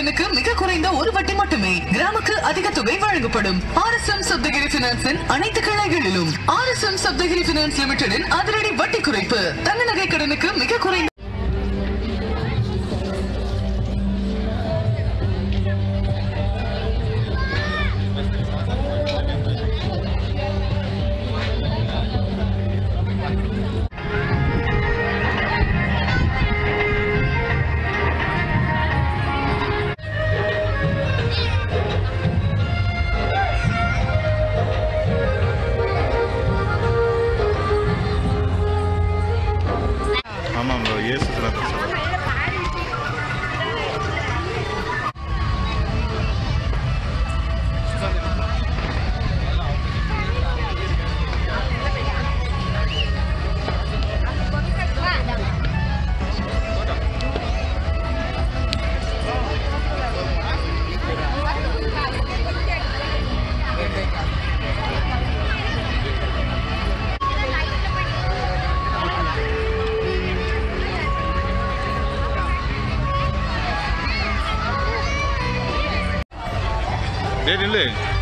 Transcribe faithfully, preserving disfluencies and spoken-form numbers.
கடனுக்கு மிக குறைந்த ஒரு வட்டி மட்டுமே. கிராமுக்கு அதிக தொகை வழங்கப்படும். ஆர் எஸ் எம் சப்தகிரி பினான்சின் அனைத்து கிளைகளிலும். R S M Saptagiri finance லிமிடெடின் அதிரடி வட்டி குறைப்பு. தங்க நகை கடனுக்கு மிக குறைந்த ஆமாம் ப்ரோ ஏசுலாம் பேசுகிறேன். டேய் நில்லு.